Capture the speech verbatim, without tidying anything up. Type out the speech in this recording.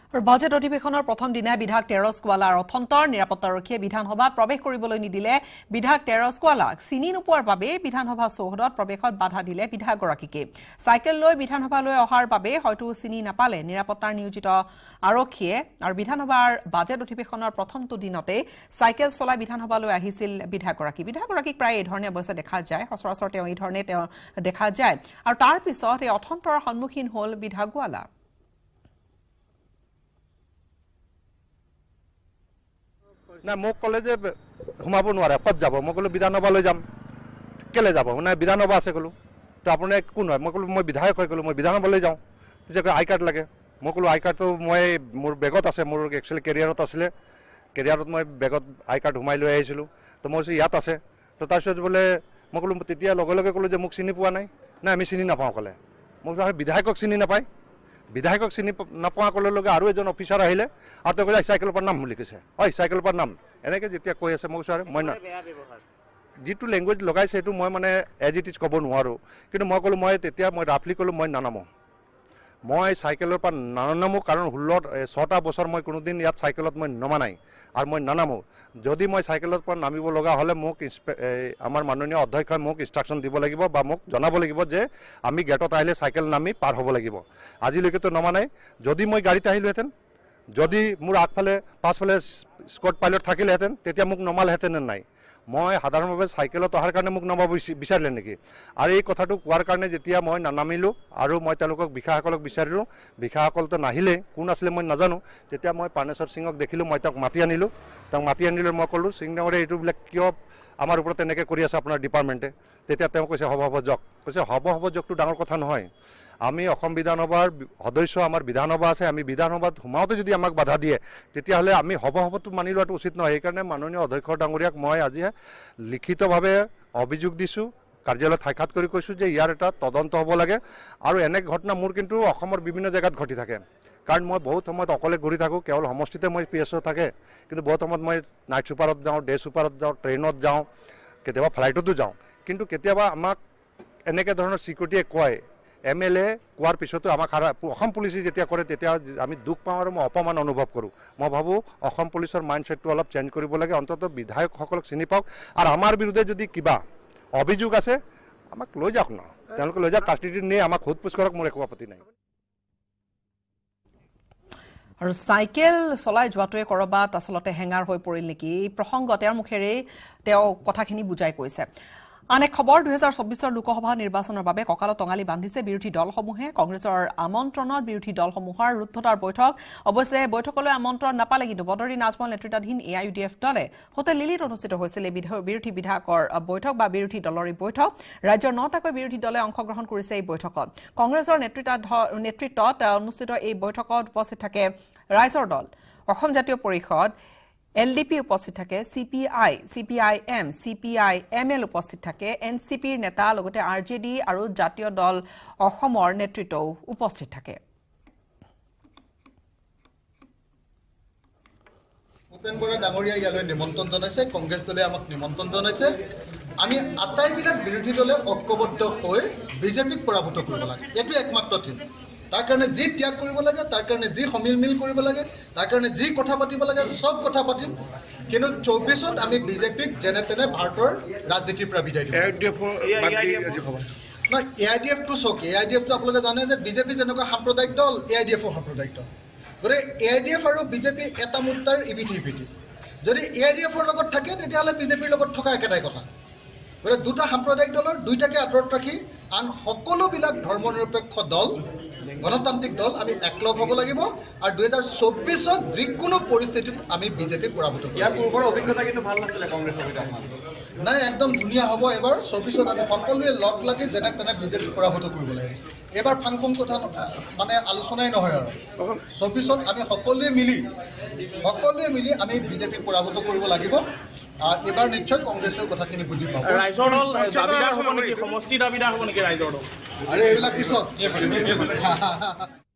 budget অধিৱেশনৰ প্ৰথম দিনা বিধায়ক তেৰছ গোৱালা ৰথন্তৰ নিৰাপত্তাৰক্ষীয়ে বিধানসভাত প্ৰৱেশ কৰিবলৈ নিদিলে বিধায়ক তেৰছ গোৱালাক চিনি নোপোৱাৰ বাবে বিধানসভা চৌহদত প্ৰৱেশত বাধা দিলে বিধায়কগৰাকীকে চাইকেল লৈ বিধানসভালৈ অহাৰ বাবে হয়তো চিনি নাপালে নিৰাপত্তাৰ নিয়োজিত আৰক্ষীয়ে আৰু বিধানসভাৰ বাজেট অধিৱেশনৰ প্ৰথমটো দিনতে চাইকেল চলাই বিধানসভালৈ আহিছিল বিধায়কগৰাকী বিধায়কগৰাকীক প্ৰায় এই ধৰণে অৱশ্যে দেখা যায় সচৰাচৰ তেওঁ এই ধৰণে তেওঁ দেখা যায় আৰু তাৰ পিছত এই অথন্তৰ সন্মুখীন হ'ল বিধায়ক গোৱালা না মোক কলে যে ঘুমাব নোৱাৰে পদ যাব মই কলো বিধানসভালৈ যাম কেলে যাব মানে বিধানসভা আছে কলো তো আপুনি কোন হয় মই কলো মই বিধায়ক হৈ কলো মই বিধানসভালৈ যাওঁ তেতিয়া আই কাৰ্ড লাগে মই কলো আই কাৰ্ডটো মই মোৰ বেগত আছে মোৰ একচুৱেলি কেৰিয়াৰত আছিলে কেৰিয়াৰত মই বেগত আই কাৰ্ড ঘুমাই লৈ আহিছিলোঁ তো মই ইয়াত আছে তো তাৰপিছত বোলে মই কলো তেতিয়া লগে লগে কলো যে মোক চিনি পোৱা নাই নাই আমি চিনি নাপাওঁ ক'লে মোক বিধায়কক চিনি নাপায় বিধায়কক চিনি নাপোৱা ক'লে লগে আৰু এজন অফিচাৰ আহিলে আৰু তেওঁ কৈছে চাইকেলৰ পৰা নাম বুলি কৈছে হয় চাইকেলৰ পৰা নাম এনেকৈ যেতিয়া কৈ আছে মোক ছাৰ মই না যিটো লেংগুৱেজ লগাইছে সেইটো মই মানে এজ ইট ইজ ক'ব নোৱাৰোঁ কিন্তু মই ক'লোঁ মই তেতিয়া মই ৰাফলি ক'লোঁ মই নানামো মই চাইকেলৰ পৰা নানামো কাৰণ ষোল্ল ছটা বছৰ মই কোনোদিন ইয়াত চাইকেলত মই নমা নাই আৰু মই নানামো যদি মই চাইকেলৰ পৰা নামিব লগা হ'লে মোক আমাৰ মাননীয় অধ্যক্ষই মোক ইনষ্ট্ৰাকশ্যন দিব লাগিব বা মোক জনাব লাগিব যে আমি গেটত আহিলে চাইকেল নামি পাৰ হ'ব লাগিব আজিলৈকেতো নমা নাই যদি মই গাড়ীত আহিলোহেঁতেন যদি মোৰ আগফালে পাছফালে স্কট পাইলট থাকিলেহেঁতেন তেতিয়া মোক নমালেহেঁতেন নাই মই সাধাৰণভাৱে চাইকেলত অহাৰ কাৰণে মোক নমাব বিচাৰিলে নেকি আৰু এই কথাটো কোৱাৰ কাৰণে যেতিয়া মই নানামিলোঁ আৰু মই তেওঁলোকক বিষয়াসকলক বিচাৰিলোঁ বিষয়াসকলতো নাহিলে কোন আছিলে মই নাজানো তেতিয়া মই পানেশ্বৰ সিঙক দেখিলোঁ মই তেওঁক মাতি আনিলোঁ তেওঁক মাতি আনিলৈ মই ক'লোঁ সিং ডাঙৰে এইটোবিলাক কিয় আমাৰ ওপৰত তেনেকৈ কৰি আছে আপোনাৰ ডিপাৰ্টমেণ্টে তেতিয়া তেওঁ কৈছে হ'ব হ'ব যক কৈছে হ'ব হ'ব যকটো ডাঙৰ কথা নহয় আমি অসম বিধানসভাৰ সদস্য আমাৰ বিধানসভা আছে আমি বিধানসভাত সোমাওঁতে যদি আমাক বাধা দিয়ে তেতিয়াহ'লে আমি হ'ব হ'বতো মানি লোৱাটো উচিত নহয় সেইকাৰণে মাননীয় অধ্যক্ষ ডাঙৰীয়াক মই আজি লিখিতভাৱে অভিযোগ দিছোঁ কাৰ্যালয়ত সাক্ষাৎ কৰি কৈছোঁ যে ইয়াৰ এটা তদন্ত হ'ব লাগে আৰু এনে ঘটনা মোৰ কিন্তু অসমৰ বিভিন্ন জেগাত ঘটি থাকে কাৰণ মই বহুত সময়ত অকলে ঘূৰি থাকোঁ কেৱল সমষ্টিতে মই পি এছ অ' থাকে কিন্তু বহুত সময়ত মই নাইট ছুপাৰত যাওঁ ডে ছুপাৰত যাওঁ ট্ৰেইনত যাওঁ কেতিয়াবা ফ্লাইটতো যাওঁ কিন্তু কেতিয়াবা আমাক এনেকৈ ধৰণৰ ছিকিউৰিটিয়ে কয় এম এল এ কোৱাৰ পিছতো আমাক অসম পুলিচে যেতিয়া কৰে তেতিয়া আমি দুখ পাওঁ আৰু মই অপমান অনুভৱ কৰোঁ মই ভাবোঁ অসম পুলিচৰ মাইণ্ডছেটটো অলপ চেঞ্জ কৰিব লাগে অন্ততঃ বিধায়কসকলক চিনি পাওক আৰু আমাৰ বিৰুদ্ধে যদি কিবা অভিযোগ আছে আমাক লৈ যাওক ন তেওঁলোকে লৈ যাওক কাষ্টিডিত নিয়ে আমাক সোধ পোছ কৰক মোৰ একো আপত্তি নাই আৰু চাইকেল চলাই যোৱাটোৱে কৰবাত আচলতে হেঙাৰ হৈ পৰিল নেকি এই প্ৰসংগ তেওঁৰ মুখেৰে তেওঁ কথাখিনি বুজাই কৈছে আন এক খবৰ দুহেজাৰ চৌব্বিছৰ লোকসভা নিৰ্বাচনৰ বাবে কঁকালত টঙালি বান্ধিছে বিৰোধী দলসমূহে কংগ্ৰেছৰ আমন্ত্ৰণত বিৰোধী দলসমূহৰ ৰুদ্ধতাৰ বৈঠক অৱশ্যে বৈঠকলৈ আমন্ত্ৰণ নাপালে কিন্তু বদৰী নাজমল নেতৃত্বাধীন A I U D F দলে হোটেল লিলিত অনুষ্ঠিত হৈছিল এই বিৰোধী বিধায়কৰ বৈঠক বা বিৰোধী দলৰ এই বৈঠক ৰাজ্যৰ নটাকৈ বিৰোধী দলে অংশগ্ৰহণ কৰিছে এই বৈঠকত কংগ্ৰেছৰ নেতৃত্বত অনুষ্ঠিত এই বৈঠকত উপস্থিত থাকে ৰাইজৰ দল অসম জাতীয় পৰিষদ এল ডি পি উপস্থিত থাকে C P I C P I M C P I M L উপস্থিত থাকে এন চি পিৰ নেতা লগতে আৰ জে ডি আৰু জাতীয় দল অসমৰ নেতৃত্বও উপস্থিত থাকে ভূপেন বৰা ডাঙৰীয়া ইয়ালৈ নিমন্ত্ৰণ জনাইছে কংগ্ৰেছ দলে আমাক নিমন্ত্ৰণ জনাইছে আমি আটাইবিলাক বিৰোধী দলে ঐক্যবদ্ধ হৈ বিজেপিক পৰাভূত কৰিব লাগে এইটো একমাত্ৰ থিম তাৰ কাৰণে যি ত্যাগ কৰিব লাগে তাৰ কাৰণে যি সমিল মিল কৰিব লাগে তাৰ কাৰণে যি কথা পাতিব লাগে চব কথা পাতিম কিন্তু চৌব্বিছত আমি বিজেপিক যেনে তেনে ভাৰতৰ ৰাজনীতিৰ পৰা বিদায় দিম নহয় এ আই ডি এফটো চাওক এ আই ডি এফটো আপোনালোকে জানে যে বিজেপি যেনেকুৱা সাম্প্ৰদায়িক দল এ আই ডি এফো সাম্প্ৰদায়িক দল গতিকে এ আই ডি এফ আৰু বিজেপি এটা মুদ্ৰাৰ ইপিঠি ইপিঠি যদি এ আই ডি এফৰ লগত থাকে তেতিয়াহ'লে বিজেপিৰ লগত থকা একেটাই কথা গতিকে দুটা সাম্প্ৰদায়িক দলৰ দুইটাকে আঁতৰত ৰাখি আন সকলোবিলাক ধৰ্ম নিৰপেক্ষ দল গণতান্ত্ৰিক দল আমি একলগ হ'ব লাগিব আৰু দুহেজাৰ চৌব্বিছত যিকোনো পৰিস্থিতিত আমি বিজেপিক পৰাভূত কৰিম ইয়াৰ পূৰ্বৰ অভিজ্ঞতা কিন্তু ভাল নাছিলে কংগ্ৰেছৰ নাই একদম ধুনীয়া হ'ব এবাৰ চৌব্বিছত আমি সকলোৱে লগ লাগি যেনে তেনে বিজেপিক পৰাভূত কৰিব লাগিব এবাৰ ফাংফুং কথা মানে আলোচনাই নহয় আৰু চৌব্বিছত আমি সকলোৱে মিলি সকলোৱে মিলি আমি বিজেপিক পৰাভূত কৰিব লাগিব এবাৰ নিশ্চয় কংগ্ৰেছৰ কথাখিনি বুজি পাব ৰাইজৰ দল দাবীদাৰ হ'ব নেকি সমষ্টি দাবীদাৰ হ'ব নেকি ৰাইজৰ দল আৰু এইবিলাক পিছত